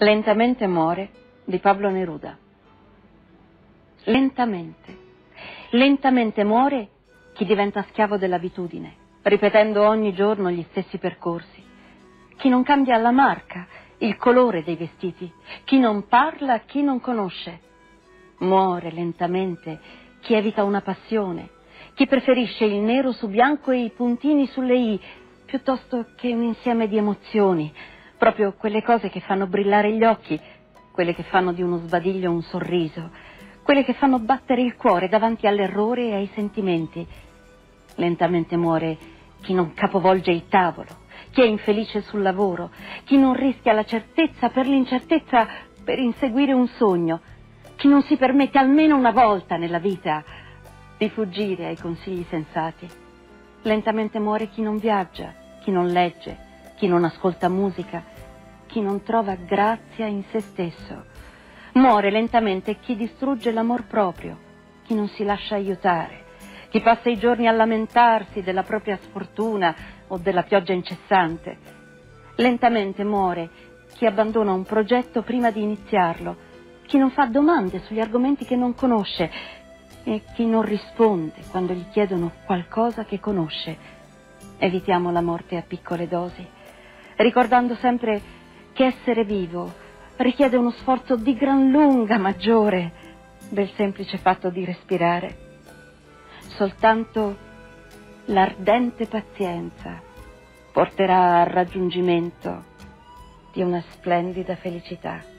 Lentamente muore di Pablo Neruda. Lentamente muore chi diventa schiavo dell'abitudine, ripetendo ogni giorno gli stessi percorsi. Chi non cambia la marca, il colore dei vestiti, chi non parla, chi non conosce. Muore lentamente chi evita una passione, chi preferisce il nero su bianco e i puntini sulle i, piuttosto che un insieme di emozioni, proprio quelle cose che fanno brillare gli occhi, quelle che fanno di uno sbadiglio un sorriso, quelle che fanno battere il cuore davanti all'errore e ai sentimenti. Lentamente muore chi non capovolge il tavolo, chi è infelice sul lavoro, chi non rischia la certezza per l'incertezza per inseguire un sogno, chi non si permette almeno una volta nella vita di fuggire ai consigli sensati. Lentamente muore chi non viaggia, chi non legge, chi non ascolta musica, chi non trova grazia in se stesso. Muore lentamente chi distrugge l'amor proprio, chi non si lascia aiutare, chi passa i giorni a lamentarsi della propria sfortuna o della pioggia incessante. Lentamente muore chi abbandona un progetto prima di iniziarlo, chi non fa domande sugli argomenti che non conosce e chi non risponde quando gli chiedono qualcosa che conosce. Evitiamo la morte a piccole dosi, ricordando sempre che essere vivo richiede uno sforzo di gran lunga maggiore del semplice fatto di respirare. Soltanto l'ardente pazienza porterà al raggiungimento di una splendida felicità.